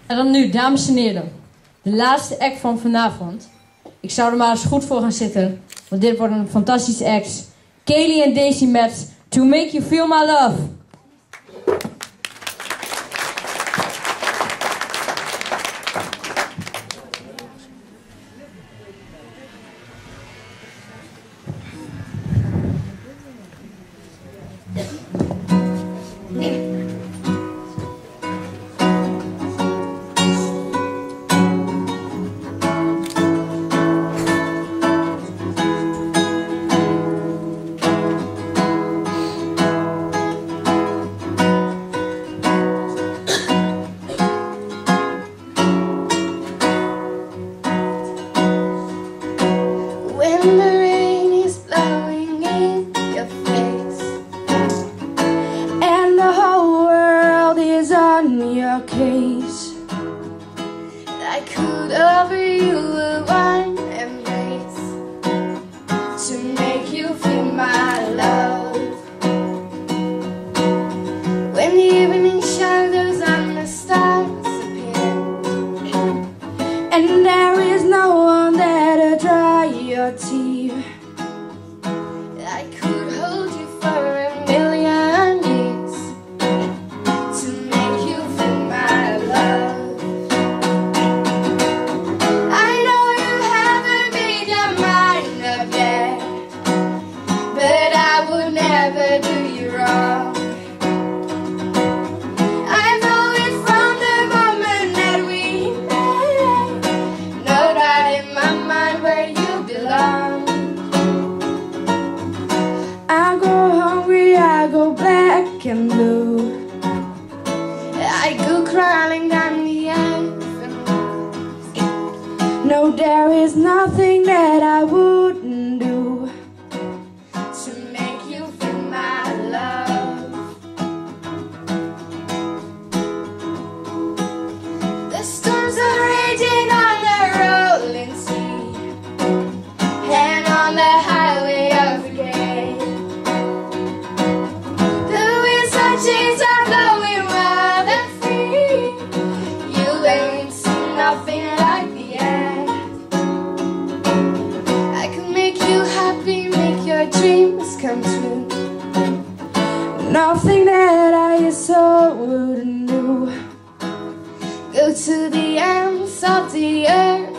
En dan nu, dames en heren, de laatste act van vanavond. Ik zou er maar eens goed voor gaan zitten, want dit wordt een fantastische act. Kaylie en Daisy met To Make You Feel My Love. Your case, I could offer you a warm embrace to make you feel my love. When the evening shadows and the stars appear, and there is no one there to dry your tear, I could hold you for a million years to make you feel my love. I know you haven't made your mind up yet, but I would never do you wrong. I know it from the moment that we met. Know that in my mind where you belong. I go hungry, I go black and blue, I go crawling down the avenues. No, there is nothing that I wouldn't do to make you feel my love. The storms are raging on the rolling sea, and on the highway of regret, the winds and chains are blowing wild and free. You ain't seen nothing like the end. I can make you happy, make your dreams come true. Nothing that I so wouldn't do. Go to the ends of the earth